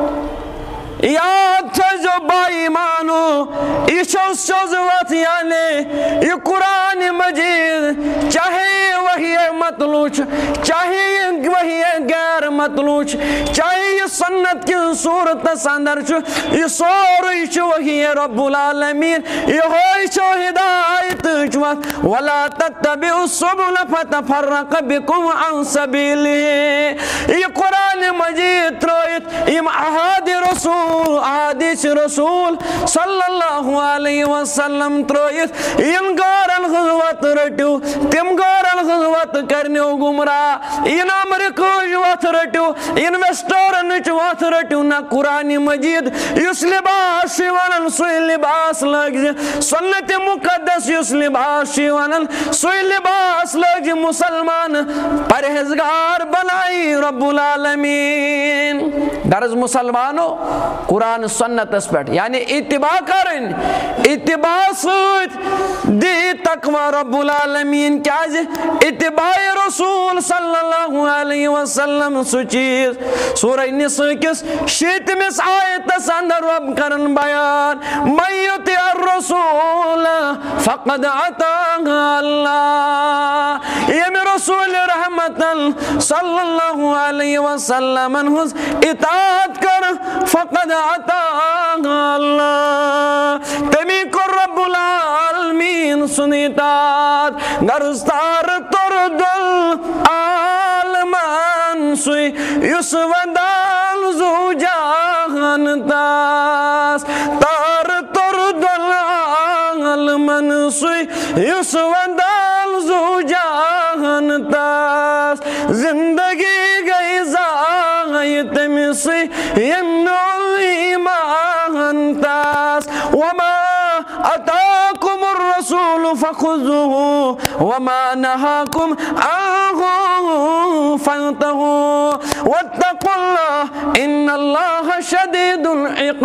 یاد تھا جو بائیمانو یہ شوزوت یعنی یہ قرآن مجید چاہے وہی مطلوچ چاہے وہی غیر مطلوچ چاہے یہ سنت کی صورت اندر یہ سوری وحی رب العالمین یہ ہدایت ولا تتبعوا السبل فتفرق بكم عن سبيله یہ قرآن مجید ترائیت یم احادیث رسول صلی اللہ علیہ وسلم ترائیت ین گارن غزوت رٹو تم گارن غزوت کرنیو گمراہ ین امریکوش وات رٹو انویسٹورن وات رٹو نا قرآن مجید یس لباس شیوانن سوی لباس لگ سنت مقدس یس لباس شیوانن سوی لباس لگ مسلمان پرہزگار بنائی رب العالمین غرض مسلمانو قرآن سنت اس پر یعنی اتباع کرن اتباع سوت دی تقوی رب العالمین کیا اتباع رسول صلی اللہ علیہ وسلم سو چیز سورہ نساء کس شیطمس آیت اندر رب کرن بیان من یطیع الرسول فقد اطاع اللہ یہ میں رسول رحمت صلی اللہ علیہ وسلم انہوز اطاعت کر فقد اطاع اللہ تمی کو رب العالمین سنیتات گرستار ترد العالمان سوی یس ودال زو جاہن تاس تار ترد العالمان سوی یس ودال زو جاہن تاس زندگی گئی زاہی تمسی یمنو ایمان تاس وما اتاکم الرسول فخذوه وما نهاکم عنه فانتهوا واتقوا اللہ ان اللہ شدید العقاب.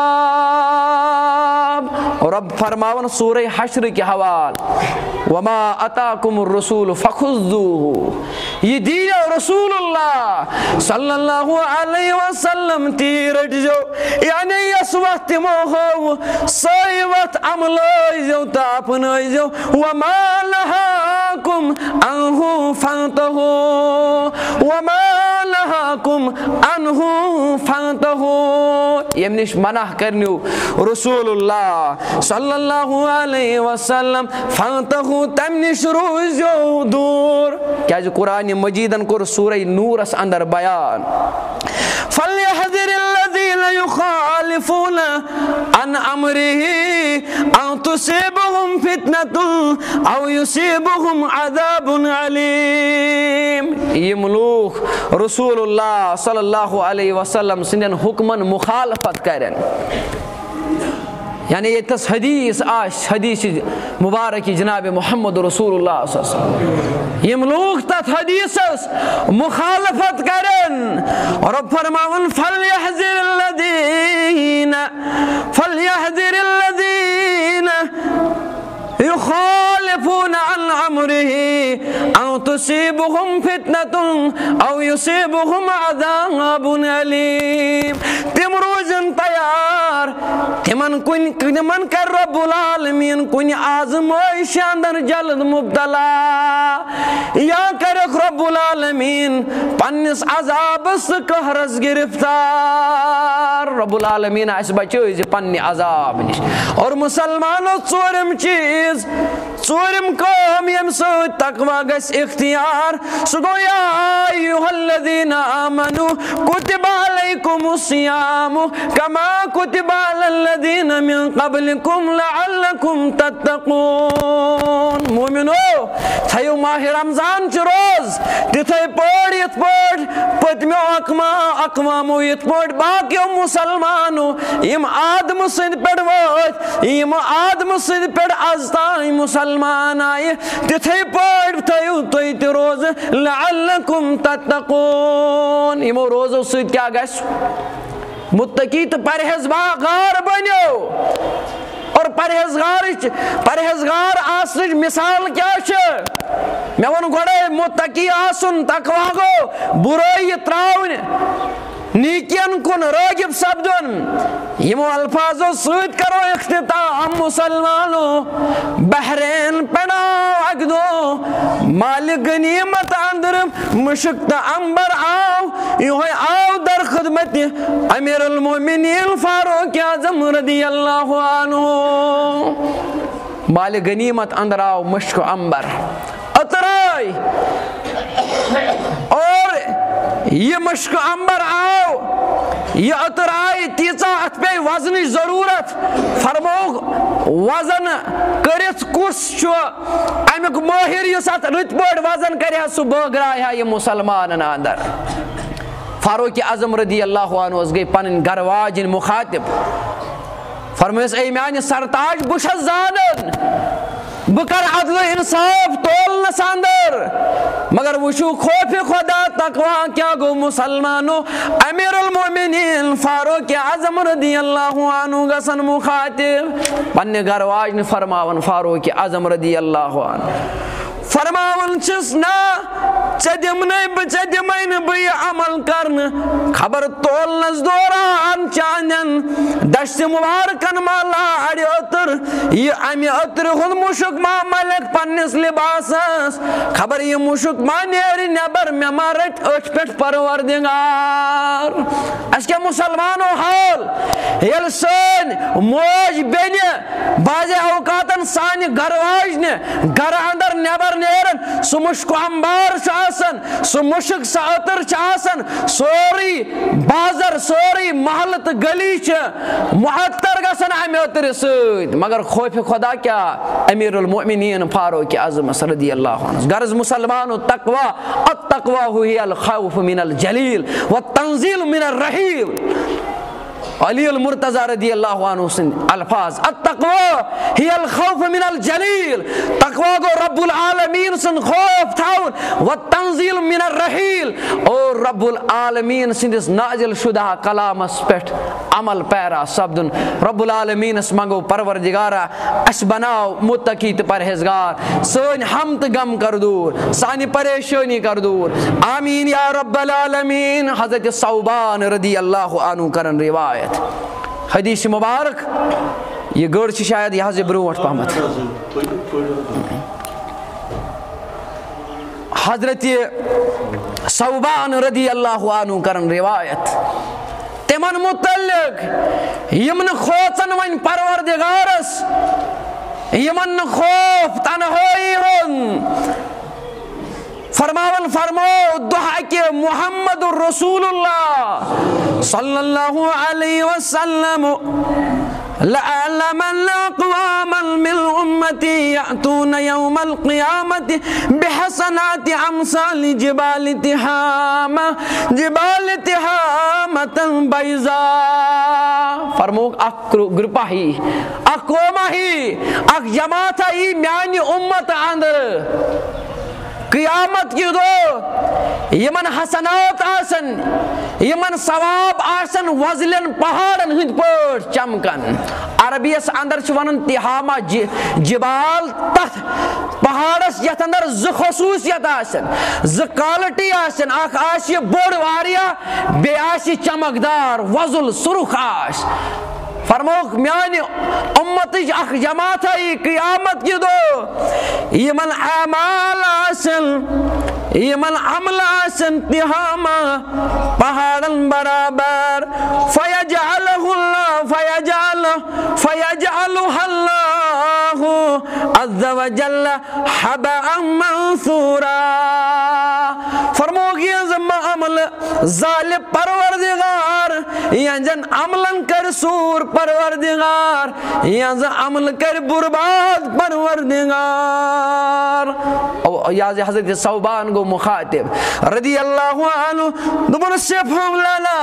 رب فرماون سورہ حشر کے حوال وما اتاکم الرسول فخذوه یہ دیا رسول اللہ صلی اللہ علیہ وسلم تیرٹ جو یعنی اس وقت موہو سی وقت عملائی جو تاپنائی جو وما لہاکم انہو فانتہو وما لہاکم انہو فانتہو یمنش منع کرنیو رسول اللہ صلی اللہ علیہ وسلم فانتہو تمنش روز جو دور کیا جو قرآن مجیدن کو سورہ نور اس اندر بیان فَلْيَحْذِرِ الَّذِينَ يُخَالِفُونَ عَنْ أَمْرِهِ أَوْ تُصِيبُهُمْ فِتْنَةٌ أَوْ يُصِيبُهُمْ عَذَابٌ عَلِيمٌ یہ ملوک رسول اللہ صلی اللہ علیہ وسلم سندن حکمن مخالفت کرن یعنی یہ تس حدیث حدیث مبارک جناب محمد رسول اللہ صلی اللہ علیہ وسلم یہ لوگ تت حدیث مخالفت کرن اور اب فرماون فَلْيَحْذِرِ الَّذِينَ يخالفون عن امره او تصيبهم فتنة او يصيبهم عذاب اليم تم روزن تیار تمن کر رب العالمین کن آزمائش اندر جلد مبتلا یا کرک رب العالمین پنس عذاب قہرس گرفتار رب العالمین اس بچوز پنی عذاب نش اور مسلمانوں ژورم چیز ژورم کام یم سۭتۍ تقویٰ گژھِ اختیار سُہ گوٚو یا ایُّہَا الَّذِينَ آمَنُوا كُتِبَ عَلَيْكُمُ الصِّيَامُ كَمَا كُتِبَ عَلَى الَّذِينَ مِن قَبْلِكُمْ لَعَلَّكُمْ تَتَّقُونَ مومنو تھٲیِو ماہِ رمضان چہِ روز تِتھَے پٲٹھۍ یِتھ پٲٹھۍ پٔتمیو اقوامو یِتھ پٲٹھۍ باقیو مسلمانو یِم آدمہٕ سٕنٛدِ پٮ۪ٹھ وٲتۍ یِم آدمہٕ سٕنٛدِ پٮ۪ٹھ آز تانۍ مسلمان آیہِ تِتھَے پٲٹھۍ تھٲیِو تُہۍ تہِ روزٕ لَعَلَّكُمْ تَتَّقُونَ یِمو روزو سۭتۍ کیٛاہ گژھِ متقی تہٕ پرہیزگار بنیو اور پرہیزگار آسنٕچ مثال کیٛاہ چھِ مےٚ ووٚن گۄڈَے متقی آسُن تقویٰ گوٚو بُرٲیی ترٛاوٕنۍ نیکین کن راغب سپدن یمو الفاظوں سۭتۍ کرو اختتام مسلمانو بحرین پڑاو اک دو مالک غنیمت اندر مشک تہٕ امبر آو یہوے آو درخ خدمت امیر المومنین فاروق اعظم رضی اللہ عنہ. مال غنیمت اندر آو مشک عنبر عطر آئی اور یہ مشک عنبر آو یہ عطر آئی تیزا ات پہ وزن ضرورت فرموک وزن کرت کس چھو امیک ماہر یس ات رت پوٹ وزن کریا سو بغرایا یہ مسلمان اندر. فاروق اعظم رضی اللہ عنہ اس گئی پنن گھر واجن مخاطب فرمائس اے میانی سرتاج بشت زانن بکر عدل انصاف تول نساندر مگر وشو خوف خدا تقوی کیا گو مسلمانو امیر المومنین فاروق اعظم رضی اللہ عنہ گسن مخاطب پننے گھر واجن فرماون فاروق اعظم رضی اللہ عنہ فرماون چس نا چدمین بی عمل کرن خبر تولنس دوران چانن دشت مبارکن مالا اڑی عطر یہ امی عطر خود مشک ما ملک پنس لباسس خبر یہ مشک ما نیری نبر میں مارٹ اٹھ پٹ پروردگار. اس کے مسلمانو حال یل سن موج بین بعض اوقاتن سانی گھر واجن گھر اندر نبر نیرن سو مشک عنبر چاسن سو مشک سا عطر چاسن سوری بازر سوری محلت گلی چھ معطر گسن امی عطر سید مگر خوف خدا کیا امیر المؤمنین فاروق اعظم رضی اللہ عنہ. غرض مسلمانو تقوی التقوی ہوئی الخوف من الجلیل والتنزیل من الرحیل. علی المرتضی رضی اللہ عنہ سن الفاظ التقوی ہی الخوف من الجلیل تقوی کو رب العالمین سن خوف تھاون والتنزیل من الرحیل اور رب العالمین سن نازل شدہ کلام اس پٹ عمل پیرا سبدن رب العالمین اس منگو پروردگارا اس بناو متقی پرہیزگار سن حمد غم کر دور سانی پریشانی کر دور آمین یا رب العالمین. حضرت ثوبان رضی اللہ عنہ کرن روایت حدیث مبارک یہ گڑ شاید یہاں سے بروٹ پامت حضرت ثوبان رضی اللہ عنہ کرن روایت تمن متعلق یمن خوچن ون پروردگارس یمن خوف تنہائی ہن فرماون فرمو دعا کہ محمد الرسول اللہ صلی اللہ علیہ وسلم لَأَعْلَمَنَّ أَقْوَامًا مِّنْ أُمَّتِي يَأْتُونَ يَوْمَ الْقِيَامَةِ بِحَسَنَاتِ أَمْثَالِ جِبَالِ تِحَامَةٍ بَيْضَاءَ. فرموک اک گروپا ہی اک قوما ہی اک جماعت ہی میانی امت اندر قیامت کی دو یمن حسنات آسن یمن ثواب آسن وزلن پہاڑن ہند پر چمکن. عربی اس اندر چونن تہامہ جبال تحت پہاڑس یت اندر ز خصوصیت آسن ز کوالٹی آسن اخ آسی بوڑ واریا بے آسی چمکدار وزل سرخ آس. فرموک میانی امتی اخ جماعت ہے قیامت کی دو یمن اعمال آسن یمن عمل آسن تہامہ پہاڑن برابر فیجعلہ اللہ عز وجل حباء منثورا. فرموک یہ زمہ عمل ظالب پروردگار ینجن عملن کر سور پروردگار ینجن عمل کر برباد پروردگار. یاز حضرت ثوبان کو مخاطب رضی اللہ عنہ دبن صفہم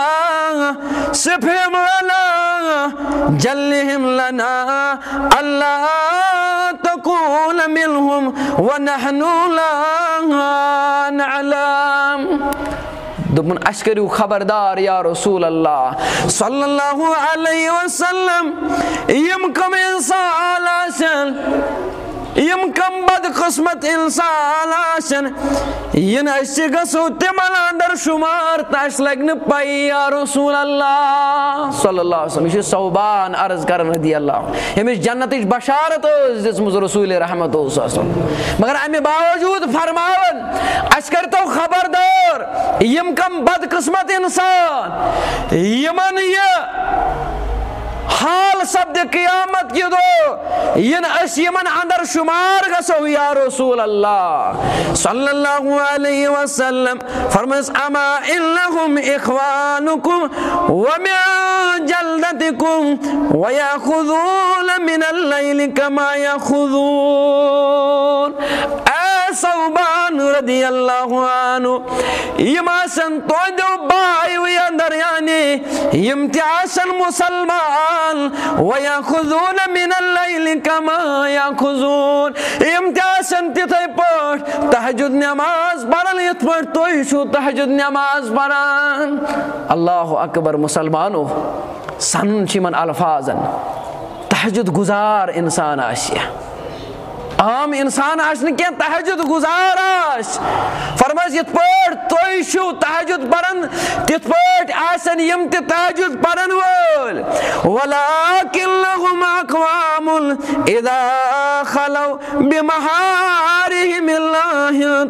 لنا جلہم لنا اللہ تکون منہم ونحن لا نعلم. دبن اشکریو خبردار یا رسول اللہ صلی اللہ علیہ وسلم یم کم انسان آسن یم کم بد قسمت انسان آشن ین اسی گسو تمن اندر شمار تاش لگن پائی یا رسول اللہ صلی اللہ علیہ وسلم. یہ صوبان عرض کرن رضی اللہ ہمیں جنت بشارت دس رسول رحمت صلی اللہ علیہ وسلم. مگر امی باوجود فرماون اس کرتو خبردار یم کم بد قسمت انسان یمن یہ حال سبد قیامت کی دو ین اس یمن اندر شمار گسو یا رسول اللہ صلی اللہ علیہ وسلم. فرمس اما انہم اخوانکم ومن جلدتکم ویاخذون من اللیل کما یاخذون. اے صوبان رضی اللہ عنہ یم آسن تویدو بائی وی اندر یعنی یم تیاسن مسلمان وَيَأْخُذُونَ مِنَ اللَّيْلِ كَمَا يَأْخُذُونَ امتیاسن تیتھائی پاٹ تحجد نماز پڑھن یت پاٹ توئی شو تحجد نماز پڑھن. اللہ اکبر مسلمانو سنن چھ من الفاظن تحجد گزار انسان آسیا عام انسان آشن کیا تحجد گزار آش. فرمائز یت پاٹ توئی شو تحجد پڑھن تیت پاٹ آسن یم تی تحجد پڑھن وول وَلَكِنْ لَهُمْ أَقْوَامٌ إِذَا خَلَوْا بِمَحَارِهِمِ اللَّهِ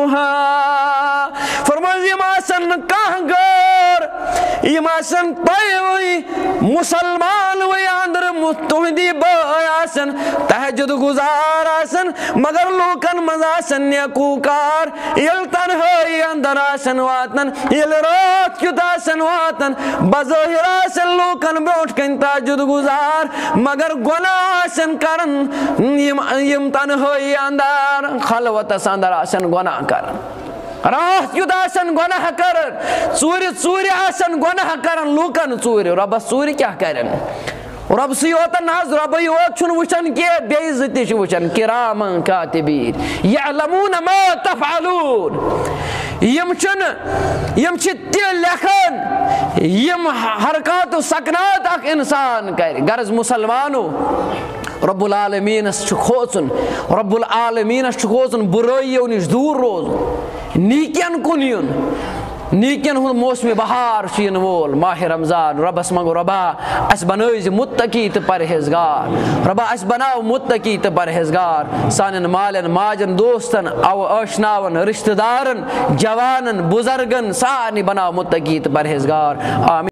تَخُوهَا. فرمائز یم آسن کہنگر یم آسن پائی مسلمان وی اندر متحدی بائی آسن تحجد گزار آسن مگر لوکن مزاسن نیکوکار یل تنہائی اندر آسن واتن یل رات کیت آسن واتن بظاہر آسن لوکن بیوٹ کن تحجد گزار مگر گناہ آسن کرن یم تنہائی اندر خلوت اندر آسن گناہ کرن رات کیت آسن گناہ کرن ژوٗرِ آسن گناہ کرن لوکن ژوٗرِ ربس ژوٗرِ کیا کرن رب سی ہوتا ناز رب یوت چھن وچن کی بے عزتی چھ وچن کرامن کاتبین یعلمون ما تفعلون. یم چھ تی لکھن یم حرکات و سکنات اک انسان کر. غرض مسلمانو رب العالمین اس کھوژن رب العالمین اس کھوژن برائیو نش دور روز نیکین کن یون نیکین ہند موسم بہار شین وول ماہ رمضان. ربس منگو ربا اس بنائز متقی تو پرہیزگار ربا اس بناو متقی تو پرہیزگار سانن مالن ماجن دوستن او اشناون رشتہ دارن جوانن بزرگن سارنی بناو متقی تو پرہیزگار. آمین.